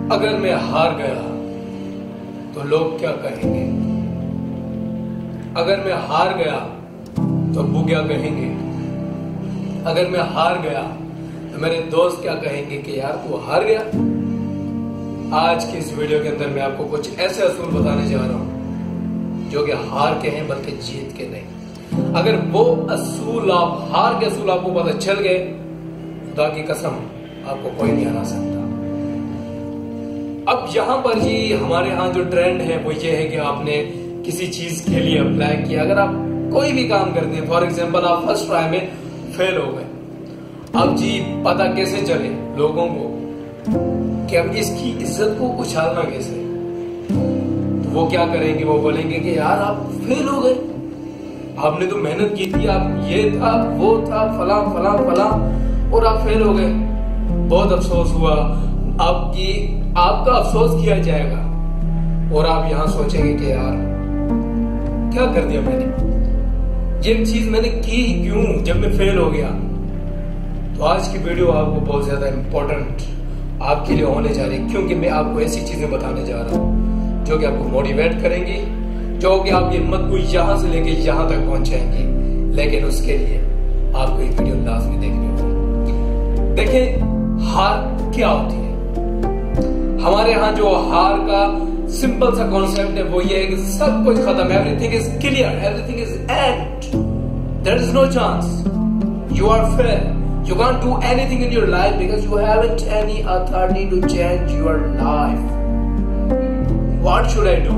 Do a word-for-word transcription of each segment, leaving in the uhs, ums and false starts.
अगर मैं हार गया तो लोग क्या कहेंगे? अगर मैं हार गया तो अब्बू क्या कहेंगे? अगर मैं हार गया तो मेरे दोस्त क्या कहेंगे कि यार तू हार गया? आज की इस वीडियो के अंदर मैं आपको कुछ ऐसे असूल बताने जा रहा हूं जो कि हार के हैं बल्कि जीत के नहीं। अगर वो असूल आप हार के असूल आपको पता चल गए, खुदा की कसम आपको कोई नहीं हरा सकता। अब यहां पर जी हमारे यहां जो ट्रेंड है वो ये है कि आपने किसी चीज के लिए अप्लाई किया। अगर आप कोई भी काम करते हैं, फॉर एग्जाम्पल आप फर्स्ट ट्राई में फेल हो गए, अब जी पता कैसे चले लोगों को कि अब इसकी इज्जत को उछालना कैसे? तो वो क्या करेंगे? वो बोलेंगे कि यार आप फेल हो गए, आपने तो मेहनत की थी, आप ये था वो था फला फला फला और आप फेल हो गए। बहुत अफसोस हुआ, आपकी आपका अफसोस किया जाएगा और आप यहां सोचेंगे कि यार क्या कर दिया मैंने, ये चीज मैंने की क्यों जब मैं फेल हो गया। तो आज की वीडियो आपको बहुत ज्यादा इंपॉर्टेंट आपके लिए होने जा रही है, क्योंकि मैं आपको ऐसी चीजें बताने जा रहा हूं जो कि आपको मोटिवेट करेंगी, जो कि आपकी हिम्मत को यहां से लेके यहां तक पहुंचाएंगी। लेकिन उसके लिए आपको ये वीडियो लाजमी देखनी होगी। देखिए हार क्या होती है। हमारे यहां जो हार का सिंपल सा कॉन्सेप्ट है वो ये है कि सब कुछ खत्म, everything is clear, everything is end, there is no chance, you are fail, you can't do anything in your life because you haven't any authority to change your life. What should I do?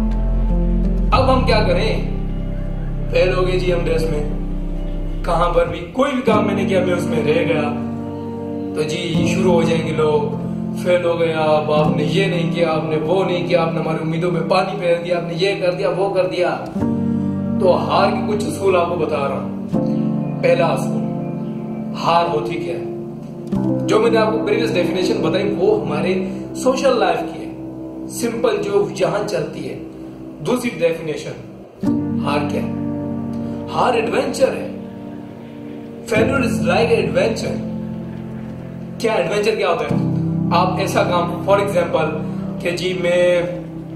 अब हम क्या करें? Fail हो गए जी हम race में, कहां पर भी कोई भी काम मैंने किया मैं उसमें रह गया, तो जी शुरू हो जाएंगे लोग, फेल हो गया, अब आपने ये नहीं किया, आपने वो नहीं किया, आपने हमारी उम्मीदों में पानी फेर दिया, आपने ये कर दिया वो कर दिया। तो हार के कुछ असूल आपको बता रहा हूं। पहला असूल, हार होती क्या है? जो मैंने आपको प्रीवियस डेफिनेशन बताई वो हमारे सोशल लाइफ की है, सिंपल जो यहां चलती है। दूसरी डेफिनेशन, हार क्या है? हार एडवेंचर है। Failure is like adventure. क्या एडवेंचर क्या होता है? आप ऐसा काम, फॉर एग्जाम्पल कि जी मैं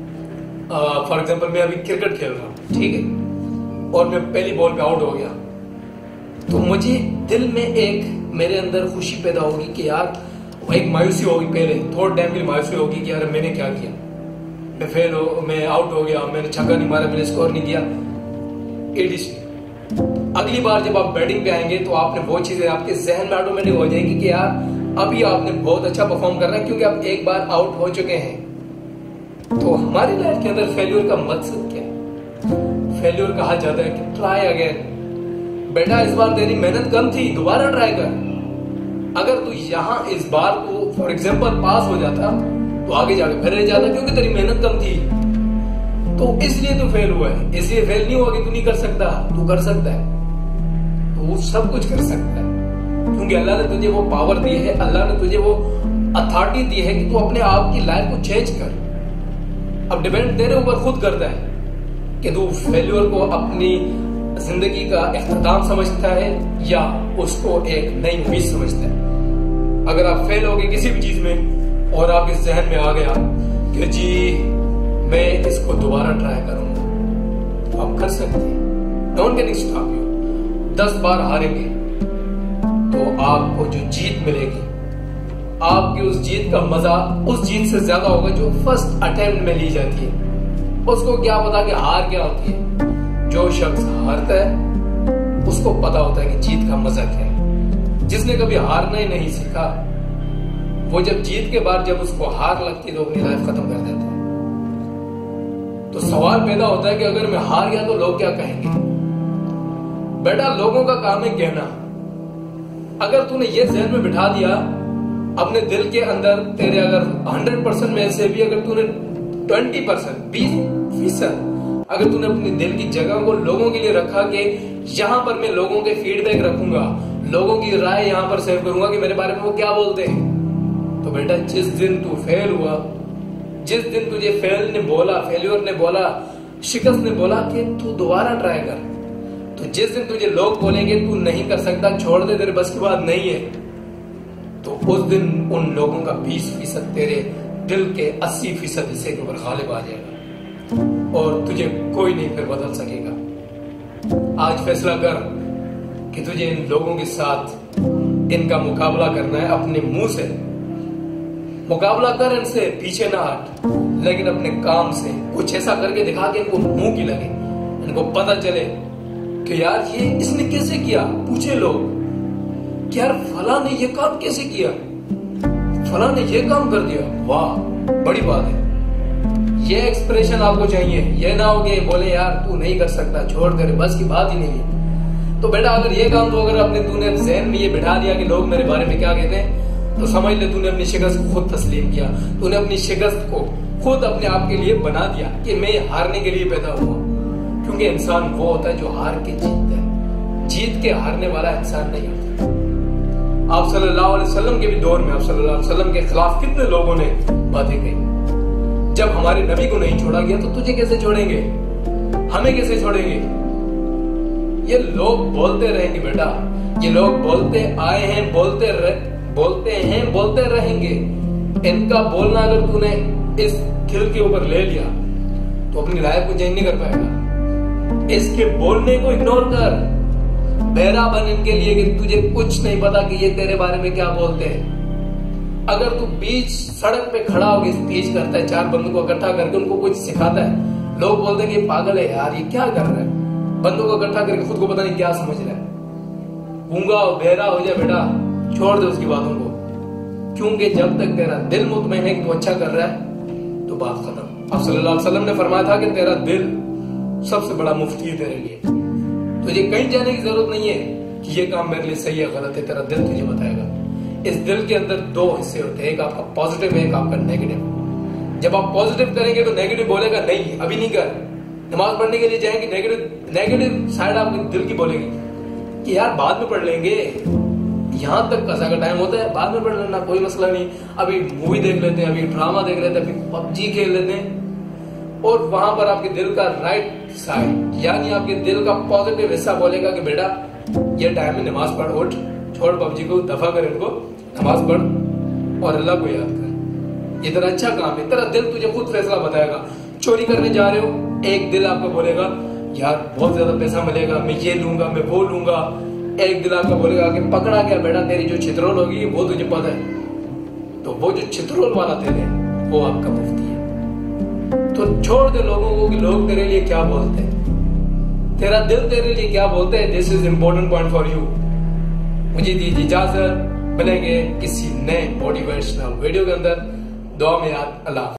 फॉर एग्जाम्पल मैं अभी क्रिकेट खेल रहा हूं, ठीक है, और मैं पहली बॉल पे आउट हो गया, तो मुझे दिल में एक मेरे अंदर खुशी पैदा होगी कि यार एक मायूसी होगी, पहले थोड़े टाइम के लिए मायूसी होगी कि यार मैंने क्या किया, मैं फेल हो मैं आउट हो गया, मैंने छक्का नहीं मारा, मैंने स्कोर नहीं किया, एडीसी। अगली बार जब आप बैटिंग पे आएंगे तो आपने वो चीजें आपके जहन में ऑटोमेटिक हो जाएगी कि यार अभी आपने बहुत अच्छा परफॉर्म करना है, क्योंकि आप एक बार आउट हो चुके हैं। तो हमारी लाइफ के अंदर फेल्यूर का मकसद क्या है? फेल्यूर कहा जाता है कि ट्राई अगेन, बेटा इस बार तेरी मेहनत कम थी, दोबारा ट्राई कर। अगर तू यहाँ इस बार तू फॉर एग्जाम्पल पास हो जाता तो आगे जाकर फिर रह जाता, क्योंकि तेरी मेहनत कम थी, तो इसलिए तू फेल हुआ है। इसलिए फेल नहीं हुआ कि तू नहीं कर सकता, तू कर सकता है, तू सब कुछ कर सकता है, क्योंकि अल्लाह ने तुझे वो पावर दी है, अल्लाह ने तुझे वो अथॉरिटी दी है कि तू अपने आप की लाइफ को चेंज कर। अब डिपेंड तेरे ऊपर खुद करता है कि तू फेल्यूर को अपनी जिंदगी का इख्तिताम समझता है या उसको एक नई उम्मीद समझता है। अगर आप फेल हो गए किसी भी चीज में और आपके जहन में आ गया कि जी मैं इसको दोबारा ट्राई करूंगा, तो आप कर सकते हैं। Don't get stop you. दस बार हारेंगे तो आपको जो जीत मिलेगी, आपकी उस जीत का मजा उस जीत से ज्यादा होगा जो फर्स्ट अटेम्प्ट में ली जाती है। उसको क्या पता कि हार क्या होती है? जो शख्स हारता है उसको पता होता है कि जीत का मजा क्या है। जिसने कभी हारना ही नहीं सीखा, वो जब जीत के बाद जब उसको हार लगती है तो अपनी लाइफ खत्म कर देता है। तो सवाल पैदा होता है कि अगर मैं हार गया तो लोग क्या कहेंगे? बेटा लोगों का काम है कहना। अगर तूने ये जहन में बिठा दिया अपने दिल के अंदर, तेरे अगर हंड्रेड परसेंट में से भी अगर तूने ट्वेंटी परसेंट बीस फीसद अगर तूने अपने दिल की जगह को लोगों के लिए रखा कि यहाँ पर मैं लोगों के फीडबैक रखूंगा, लोगों की राय यहाँ पर सेव करूंगा कि मेरे बारे में वो क्या बोलते हैं, तो बेटा जिस दिन तू फेल हुआ, जिस दिन तुझे फेल ने बोला, फेल्यूर ने बोला, शिकस्त ने बोला कि तू दोबारा ट्राई कर, तो जिस दिन तुझे लोग बोलेंगे तू नहीं कर सकता, छोड़ दे, तेरे बस की बात नहीं है, तो उस दिन उन लोगों का बीस फीसद तेरे दिल के अस्सी फीसद हिस्से के ऊपर गालिब आ जाएगा और तुझे कोई नहीं फिर बदल सकेगा। आज फैसला कर कि तुझे इन लोगों के साथ इनका मुकाबला करना है। अपने मुंह से मुकाबला कर, इनसे पीछे ना हट, लेकिन अपने काम से कुछ ऐसा करके दिखा के इनको मुंह की लगे, इनको पता चले कि यार ये इसने कैसे किया। पूछे लोग कि यार फला ने ये काम कैसे किया, फला ने ये काम कर दिया, वाह बड़ी बात है। ये एक्सप्रेशन आपको चाहिए। ये ना हो कि बोले यार तू नहीं कर सकता, छोड़ कर, बस की बात ही नहीं है। तो बेटा अगर ये काम तो अगर अपने तूने ज़हन में ये बिठा दिया कि लोग मेरे बारे में क्या कहते हैं, तो समझ ले तूने अपनी शिकस्त को खुद तस्लीम किया। तूने अपनी शिकस्त को खुद अपने आप के लिए बना दिया कि मैं हारने के लिए पैदा हुआ। क्योंकि इंसान वो होता है जो हार के जीतता है, जीत के हारने वाला इंसान नहीं होता। आप सल्लल्लाहु अलैहि वसल्लम के भी दौर में आप सल्लल्लाहु अलैहि वसल्लम के खिलाफ कितने लोगों ने बातें कही। जब हमारे नबी को नहीं छोड़ा गया तो तुझे कैसे छोड़ेंगे, हमें कैसे छोड़ेंगे। ये लोग बोलते रहेंगे बेटा, ये लोग बोलते आए हैं, बोलते रह, बोलते हैं, बोलते रहेंगे। इनका बोलना अगर तूने इस दिल के ऊपर ले लिया तो अपनी लाइफ को चेंज नहीं कर पाएगा। इसके बोलने को इग्नोर कर, बहरा बन इनके लिए कि तुझे कुछ नहीं पता कि ये तेरे बारे में क्या बोलते हैं। अगर तू बीच सड़क पे खड़ा होकर स्पीच करता है, चार बंदों को इकट्ठा करके उनको कुछ सिखाता है, लोग बोलते हैं कि पागल है यार, ये क्या कर रहा है। बंदों को इकट्ठा करके खुद को पता नहीं क्या समझ रहा है। गूंगा और बहरा हो जाए बेटा, छोड़ दे उसकी बातों को। क्योंकि जब तक तेरा दिल मुतमईन है कि तू अच्छा कर रहा है तो बात खत्म। अब सल्लल्लाहु अलैहि वसल्लम ने फरमाया था कि तेरा दिल सबसे बड़ा मुफ्ती है तेरे लिए। तुझे कहीं जाने की जरूरत नहीं है कि ये काम मेरे लिए सही है गलत है, तेरा दिल तुझे बताएगा। इस दिल के अंदर दो हिस्से होते हैं, एक आपका पॉजिटिव है, एक आपका नेगेटिव। जब आप पॉजिटिव करेंगे तो नेगेटिव बोलेगा नहीं अभी नहीं कर। नमाज पढ़ने के लिए जाएंगे, नेगेटिव नेगेटिव साइड आपके दिल की बोलेगी कि यार बाद में पढ़ लेंगे, यहां तक कसा का टाइम होता है, बाद में पढ़ लेना, कोई मसला नहीं, अभी मूवी देख लेते हैं, अभी ड्रामा देख लेते हैं, अभी पबजी खेल लेते हैं। और वहां पर आपके दिल का राइट साइड यानी आपके दिल का पॉजिटिव हिस्सा बोलेगा कि बेटा ये टाइम में नमाज पढ़, उठ, छोड़ पबजी को, दफा कर इनको, नमाज पढ़ और अल्लाह को याद कर। ये तेरा अच्छा काम है। तेरा दिल तुझे खुद फैसला बताएगा। चोरी करने जा रहे हो, एक दिल आपको बोलेगा यार बहुत ज्यादा पैसा मिलेगा, मैं ये लूंगा, मैं वो लूंगा। एक दिल आपका बोलेगा कि पकड़ा गया बेटा, तेरी जो छितरोल होगी वो तुझे पता है। तो वो जो छितरोल वाला दिल है वो आपका मुफ्ती है। तो छोड़ दे लोगों को कि लोग तेरे लिए क्या बोलते हैं, तेरा दिल तेरे लिए क्या बोलते हैं। This is important point for you. मुझे दीजिए इजाजत, मिलेंगे किसी नए मोटिवेशनल वीडियो के अंदर। दुआ में याद, अल्लाह।